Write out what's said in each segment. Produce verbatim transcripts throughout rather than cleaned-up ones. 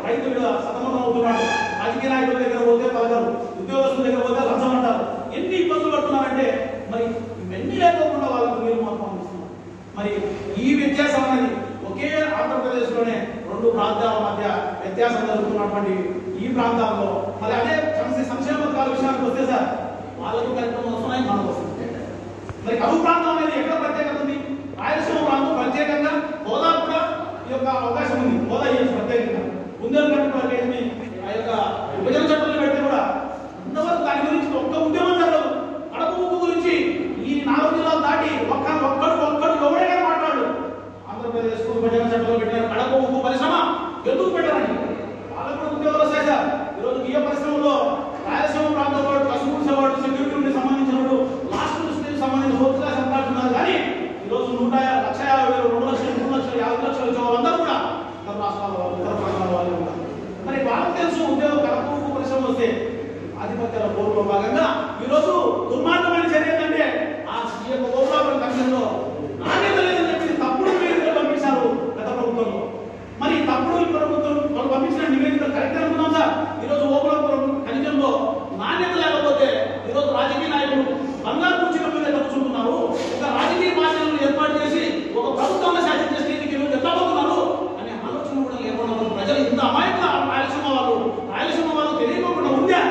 రైతులు సతమతం అవుతున్నాడు. రాజకీయ నాయకుల దగ్గర పోతే పలకరు, ఉద్యోగస్తుల దగ్గర పోతే లంచం అంటారు. ఎన్ని ఇబ్బందులు పడుతున్నారంటే మరి ఇవన్నీ లేకోకుండా వాళ్ళకు మీరు మాత్రం ఇస్తున్నారు. మరి ఈ వ్యత్యాసం అనేది ఒకే ఆంధ్రప్రదేశ్లోనే రెండు ప్రాంతాల మధ్య వ్యత్యాసం జరుగుతున్నటువంటి ఈ ప్రాంతాల్లో మరి అదే సంక్షేమ పథకాల విషయానికి వస్తే సార్ వాళ్ళకు కార్యక్రమం వస్తున్నాయి, మనకు వస్తుంది. మరి కరువు ప్రాంతం అనేది ఎక్కడ ప్రత్యేకత ఉంది? రాయలసీమ ప్రాంతం ప్రత్యేకంగా హోదా కూడా ఈ యొక్క అవకాశం ఉంది. హోదా ఇవ్వచ్చు ప్రత్యేకంగా ఉందని ఆ యొక్క విభజన చట్టాలు పెడితే కూడా అంతవరకు దాని గురించి ఒక్క ఉద్యమం జరగదు. కడప ఉప్పు గురించి ఈ నాలుగు జిల్లాలు దాటి ఒక్క ఒక్కడు ఒక్కడు ఎవరైనా మాట్లాడు. ఆంధ్రప్రదేశ్ విభజన చట్టాలు పెట్టిన కడప ఉప్పు పరిశ్రమ ఎందుకు పెట్టారండి? వాళ్ళకు కూడా ఉద్యోగాలు వస్తాయి సార్. ఈరోజు బియ్య పరిశ్రమలో రాయలసీమ ప్రాంతం వాడు, కస్టమర్స్ వాడు, సెక్యూరిటీ సంబంధించిన వాడు, లాస్ట్ స్టేజ్ సంబంధించిన హోదా సంపాదించున్నారు. కానీ ఈరోజు నూట లక్ష యాభై వేలు, రెండు లక్షలు, మూడు లక్షలు, యాభై లక్షలు ఇచ్చే వాళ్ళందరూ కూడా ఇతర రాష్ట్రాల వాళ్ళు, ఇతర ప్రాంతాల వాళ్ళు ఉన్నారు. మరి వాళ్ళకి తెలుసు ఉద్యోగ కడప ఉప్పు పరిశ్రమ వస్తే ఆధిపత్యాల పోరులో భాగంగా ఈరోజు దుర్మార్గమైన చర్య ఏంటంటే ఆ ఈ యొక్క ఓబ్రాపురం కమిషన్లో నాణ్యత లేదని చెప్పి తప్పుడు నివేదికలు పంపించారు గత ప్రభుత్వంలో. మరి తప్పుడు ప్రభుత్వం వాళ్ళు పంపించిన నివేదికలు కరెక్ట్ అనుకున్నాం సార్. ఈరోజు ఓబ్రాపురం ఖనిజంలో నాణ్యత లేకపోతే ఈరోజు రాజకీయ నాయకులు బంగారు కుర్చీల మీద కూర్చుంటున్నారు. ఒక రాజకీయ పార్టీలను ఏర్పాటు చేసి ఒక ప్రభుత్వాన్ని శాసించే స్థితికి ఎట్లా పోతున్నారు అనే ఆలోచన కూడా లేకుండా ప్రజలు ఇంత అమాయకులు రాయలసీమ వాళ్ళు రాయలసీమ వాళ్ళు తెలియకుండా ఉందా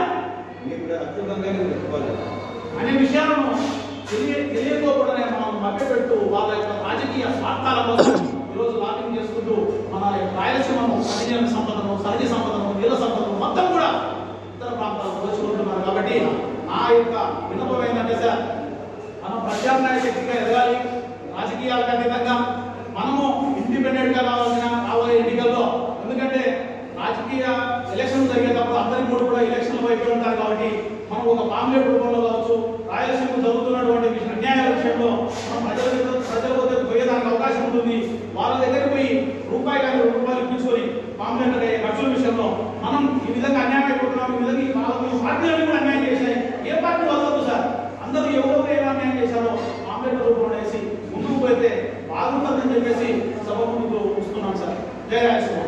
అనే విషయాలను తెలియ తెలియకోకుండానే మనం మభ్యపెడుతూ వాళ్ళ యొక్క రాజకీయ స్వార్థాల కోసం ఈరోజు లాబింగ్ చేసుకుంటూ మన రాయలసీమను ఖనిజ సంపదను, సహజ సంపదను, నీళ్ళ సంపదను మొత్తం కూడా ఇతర ప్రాంతాలకు దోచుకుంటున్నారు. కాబట్టి ఆ యొక్క విన్నపం ఏంటంటే సార్ మనం ప్రత్యామ్నాయ శక్తిగా ఎదగాలి. రాజకీయాలకు అతీతంగా మనము ఇండిపెండెంట్ గా కావాల్సిన రాబోయే ఎన్నికల్లో, ఎందుకంటే రాజకీయ ఎలక్షన్ జరిగేటప్పుడు అందరి మూడు కూడా ఎలక్షన్ వైపు ఉంటారు. కాబట్టి మనం ఒక పాంప్లెట్ రూపంలో కావచ్చు, రాయలసీమ జరుగుతున్నటువంటి అన్యాయాల విషయంలో మనం ప్రజల ప్రజల వద్ద పోయేదానికి అవకాశం ఉంటుంది. వాళ్ళ దగ్గరికి పోయి రూపాయి కానీ రెండు రూపాయలు ఇప్పించుకొని పాంప్లెట్ ఖర్చుల విషయంలో మనం ఈ విధంగా అన్యాయం అయిపోతున్నాం. ఈ విధంగా ఈ పార్టీలను కూడా అన్యాయం చేశాయి. ఏ పార్టీ వదలదు సార్. అందరూ ఎవరెవరు ఏం అన్యాయం చేశారో పాంప్లెట్ రూపంలో వేసి ముందుకు పోతే బాగుంటుందని చెప్పేసి సభ ముందుకు వస్తున్నాం సార్. జయ రాయలసీమ.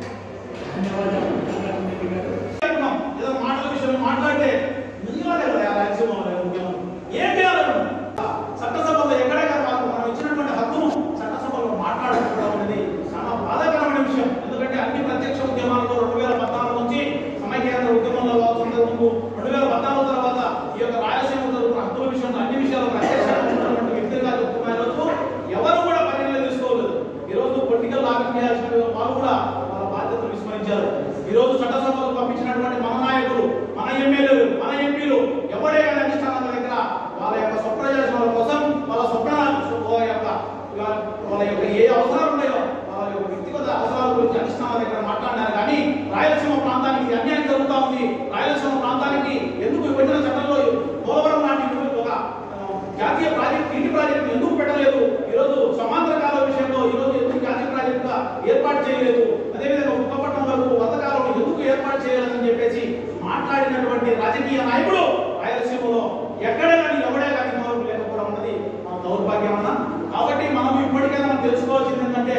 ఏదో మాటల విషయంలో మాట్లాడితే నిజంగానే కదా రాయలసీమ ఏం చేయాలను చట్టసభలో ఎక్కడే కదా మనం ఇచ్చినటువంటి హక్కును చట్టసభలో మాట్లాడుకోవడం అనేది చాలా బాధాకరమైన విషయం. ఎందుకంటే అన్ని ప్రత్యక్ష ఉద్యమాల్లో రెండు వేల పద్నాలుగు నుంచి సమైక్యాంధ్ర ఉద్యమంలో ముందు రెండు వేల పద్నాలుగు తర్వాత ఈ యొక్క రాయలసీమ జరుగుతున్న హక్కుల విషయంలో అన్ని విషయాలు ప్రత్యక్షంగా ఉన్నటువంటి వ్యక్తులుగా చెప్తున్న రోజు ఎవరు కూడా పరిగణన తీసుకోలేదు. ఈ రోజు పొలిటికల్ లాబింగ్ చేయాల్సిన వాళ్ళు కూడా వాళ్ళ బాధ్యతలు విస్మరించారు. ఈ రోజు చట్టసభకు పంపించినటువంటి మన నాయకులు, మన ఎమ్మెల్యేలు, మన ఎంపీలు ఎవరే కానీ అధిష్టానాల దగ్గర వాళ్ళ యొక్క స్వప్రయోజనాల కోసం వాళ్ళ స్వప్న వాళ్ళ యొక్క వాళ్ళ యొక్క ఏ అవసరాలు ఉన్నాయో వాళ్ళ యొక్క వ్యక్తిగత అవసరాల గురించి అధిష్టానాల దగ్గర మాట్లాడినారు. కానీ రాయలసీమ ప్రాంతానికి అన్యాయం జరుగుతూ ఉంది. రాయలసీమ ప్రాంతానికి ఎందుకు విభజన చట్టంలో పోలవరం లాంటి ఒక జాతీయ ప్రాజెక్టు ఇంటి ప్రాజెక్టు ఎందుకు పెట్టలేదు? ఈరోజు సమాంతర కాల విషయంలో ఈరోజు ఎందుకు జాతీయ ప్రాజెక్టుగా ఏర్పాటు చేయలేదు? అదేవిధంగా ఉప్పపట్నం వరకు వందకాలను ఎందుకు ఏర్పాటు చేయాలని చెప్పేసి మాట్లాడినటువంటి రాజకీయ నాయకుడు రాయలసీమలో ఎక్కడే కానీ ఎవడే కానీ మార్పు లేకపోవడం అన్నది మన దౌర్భాగ్యం అన్న. కాబట్టి మనం ఇప్పటికైనా మనం తెలుసుకోవాల్సింది ఏంటంటే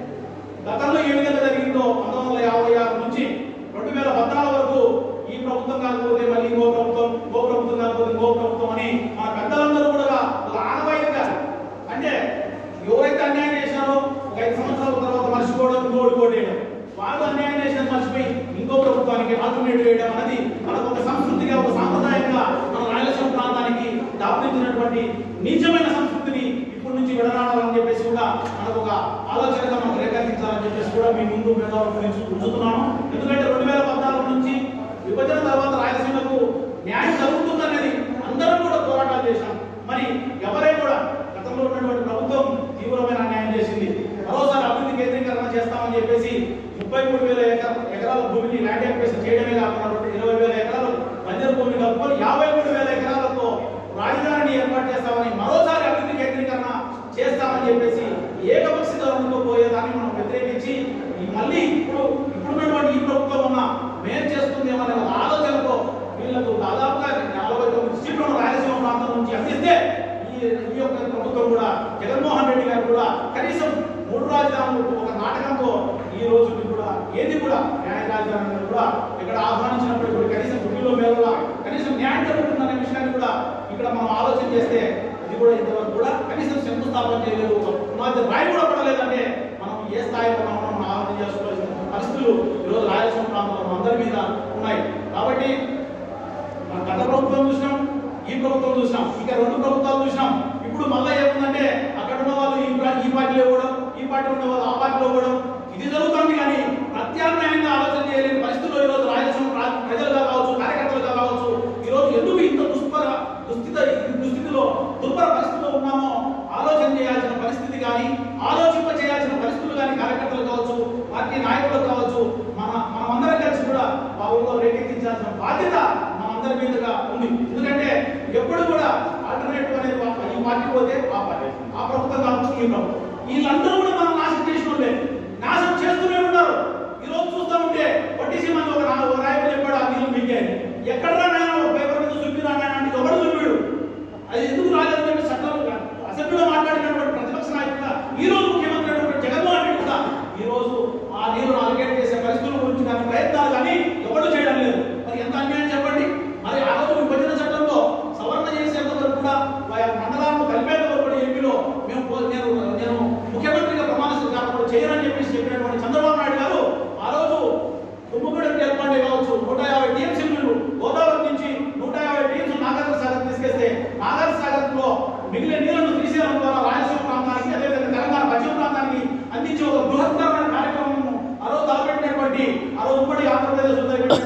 గతంలో ఏ విధంగా జరిగిందో పంతొమ్మిది వందల యాభై ఆరు నుంచి రెండు వేల పద్నాలుగు వరకు ఈ ప్రభుత్వం కాకపోతే మళ్ళీ ఇంకో ప్రభుత్వం, ఇంకో ప్రభుత్వం కాకపోతే ఇంకో ప్రభుత్వం అని మన పెద్దలందరూ కూడా ఒక ఆనవాయితీగా, అంటే ఎవరైతే అన్యాయం చేశారో ఒక ఐదు సంవత్సరాల తర్వాత మర్చిపోవడం, ఇంకోటి కోటేయడం, వాళ్ళు అన్యాయం చేసిన మర్చిపోయి ఇంకో ప్రభుత్వానికి ఆల్టర్నేటివ్ వేయడం అనేది మనకు ఒక సంస్కృతిగా, ఒక సాంప్రదాయంగా మన రాయలసీమ ప్రాంతానికి దాపురించినటువంటి నీచమైన సంస్కృతిని ఇప్పటి నుంచి విడనాడాలని చెప్పేసి కూడా మనకు ఒక ఆలోచనగా మనం రేఖాంకించాలని చెప్పేసి కూడా మీ ముందు ఉంచుతున్నాను. ఎందుకంటే రెండు వేల పద్నాలుగు నుంచి విభజన తర్వాత రాయలసీమకు న్యాయం జరుగుతుందనేది అందరం కూడా పోరాటాలు చేశాం. మరి ఎవరే కూడా గతంలో ఉన్నటువంటి ప్రభుత్వం తీవ్రమైన అన్యాయం చేసింది. మరోసారి అభివృద్ధి కేంద్రీకరణ చేస్తామని చెప్పేసి ముప్పై మూడు వేల ఎకరాల భూమిని ల్యాండ్ యాక్విజిషన్ చేయడమే కాకుండా ఇరవై వేల ఎకరాలు బంజరు భూమిని కలుపుకొని యాభై మూడు వేల ఎకరాలతో రాజధానిని ఏర్పాటు చేస్తామని, మరోసారి అభివృద్ధి కేంద్రీకరణ చేస్తామని చెప్పేసి ఏకపక్ష ధోరణితో పోయేదాన్ని మనం వ్యతిరేకించి మళ్ళీ ఇప్పుడు ఇప్పుడున్నటువంటి ఈ ప్రభుత్వం ఉన్న మేం చేస్తుందేమనే ఒక ఆలోచనతో వీళ్ళకు దాదాపుగా నలభై తొమ్మిది సీట్లను రాయలసీమ ప్రాంతం నుంచి అందిస్తే ఈ యొక్క ప్రభుత్వం కూడా జగన్మోహన్ రెడ్డి గారు కూడా కనీసం మూడు రాజధానులు ఒక నాటకంతో ఈ రోజు కూడా ఏది కూడా న్యాయకాల రాజధాని కూడా ఇక్కడ ఆహ్వానించినప్పుడు కూడా కనీసం గుడిలో మేళ కనీసం న్యాయం జరుగుతుందనే విషయాన్ని కూడా ఇక్కడ మనం ఆలోచన చేస్తే ఇది కూడా ఇంతవరకు కూడా కనీసం శంకుస్థాపన చేయలేదు, పునాది రాయి కూడా పడలేదంటే మనం ఏ స్థాయిలో ఉన్నామో మనం ఆలోచన చేసుకోవాల్సిన పరిస్థితులు ఈరోజు రాయలసీమ ప్రాంతంలో అందరి మీద ఉన్నాయి. కాబట్టి గత ప్రభుత్వం చూసినాం, ఈ ప్రభుత్వం చూసినాం, ఇక రెండు ప్రభుత్వాలు చూసినాం. ఇప్పుడు మళ్ళీ ఏముందంటే అక్కడ ఉన్న వాళ్ళు ఈ ఈ పార్టీలో ఇవ్వడం, ఈ పార్టీ ఉన్న వాళ్ళు ఆ పార్టీలో ఇవ్వడం, ఇది జరుగుతుంది. కానీ ప్రత్యామ్నాయంగా ఆలోచన చేయలేని పరిస్థితుల్లో ఈరోజు రాయలసీమ ప్రజలుగా కావచ్చు, కార్యకర్తలుగా కావచ్చు, ఈరోజు ఎందుకు ఇంత దుష్పర దుస్థిత దుస్థితిలో దుర్భర పరిస్థితిలో ఉన్నామో ఆలోచన చేయాల్సిన పరిస్థితి కానీ, ఆలోచింప చేయాల్సిన పరిస్థితులు కానీ కార్యకర్తలు కావచ్చు, పార్టీ నాయకులు కావచ్చు, మన మనమందరం కలిసి కూడా వాళ్ళలో రేకెత్తించాల్సిన బాధ్యత మనందరి మీదుగా ఉంది. ఎందుకంటే ఎప్పుడు కూడా ఆల్టర్నేటివ్ అనేది ఈ పార్టీ పోతే ఆ పార్టీ, ఆ ప్రభుత్వం కావచ్చు ఈ ప్రభుత్వం, వీళ్ళందరూ కూడా మనం నాశనం చేసిన వాళ్ళే, నాశనం చేస్తూనే ఉన్నారు. ఈ రోజు చూస్తూ ఉంటే ఒట్టిసి మంది ఒక రాయకుడు చెప్పాడు ఆ నీళ్ళు మీకే ఎక్కడరా నాయన ఒక పేపర్ మీద చూపిరా నాయన అంటే ఎవరు చూపాడు, అది ఎందుకు రాలేదంటే చట్టం అసెంబ్లీలో మాట్లాడినటువంటి ప్రతిపక్ష నాయకుడుగా ఈ రోజు ముఖ్యమంత్రి అయినటువంటి జగన్మోహన్ రెడ్డి కూడా ఈ రోజు ఆ నీరు అలకేట్ చేసే పరిస్థితుల గురించి దాని ప్రయత్నాలు కానీ ఎవరు చేయడం లేదు. మరి ఎంత అన్యాయం చెప్పండి. మరి ఆ రోజు విభజన చట్టంలో సవరణ చేసేంత వరకు కూడా మండలాలను కలిపేంత వరకు కూడా ఏపీలో మేము నేను నేను ముఖ్యమంత్రిగా ప్రమాణ స్వీకారం చేయరని చెప్పేసి చెప్పినటువంటి చంద్రబాబు నాయుడు గారు ఆ రోజు తుమ్మగూడెం జలపాండే కావచ్చు నూట యాభై టీఎంసీలు గోదావరి నుంచి నూట యాభై టీఎంసీ నాగార్జున సాగర్ తీసుకెళ్తే నాగార్జున సాగర్ లో మిగిలిన నీళ్లను తీసేయడం ద్వారా రాయలసీమ ప్రాంతానికి అదేవిధంగా తెలంగాణ పశ్చిమ ప్రాంతానికి అందించే ఒక బృహత్తరమైన కార్యక్రమం ఆ రోజు తలపెట్టినటువంటి ఆ రోజు ఉమ్మడి ఆంధ్రప్రదేశ్